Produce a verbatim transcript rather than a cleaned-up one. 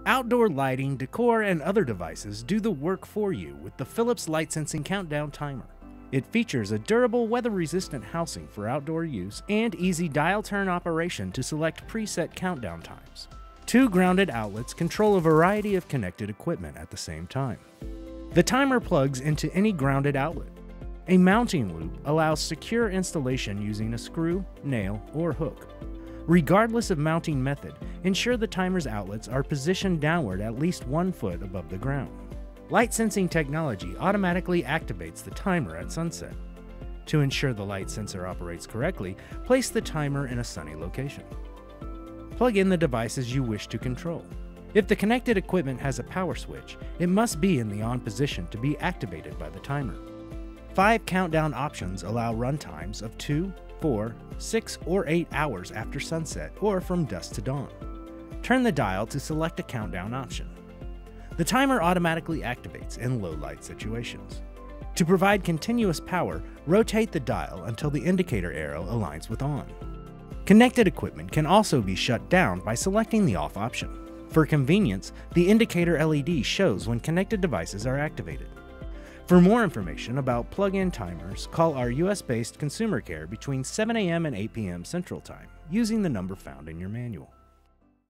Outdoor lighting, decor, and other devices do the work for you with the Philips Light Sensing Countdown Timer. It features a durable, weather-resistant housing for outdoor use and easy dial-turn operation to select preset countdown times. Two grounded outlets control a variety of connected equipment at the same time. The timer plugs into any grounded outlet. A mounting loop allows secure installation using a screw, nail, or hook. Regardless of mounting method, ensure the timer's outlets are positioned downward at least one foot above the ground. Light sensing technology automatically activates the timer at sunset. To ensure the light sensor operates correctly, place the timer in a sunny location. Plug in the devices you wish to control. If the connected equipment has a power switch, it must be in the on position to be activated by the timer. Five countdown options allow run times of two, four, six, or eight hours after sunset or from dusk to dawn. Turn the dial to select a countdown option. The timer automatically activates in low light situations. To provide continuous power, rotate the dial until the indicator arrow aligns with on. Connected equipment can also be shut down by selecting the off option. For convenience, the indicator L E D shows when connected devices are activated. For more information about plug-in timers, call our U S based consumer care between seven A M and eight P M Central Time using the number found in your manual.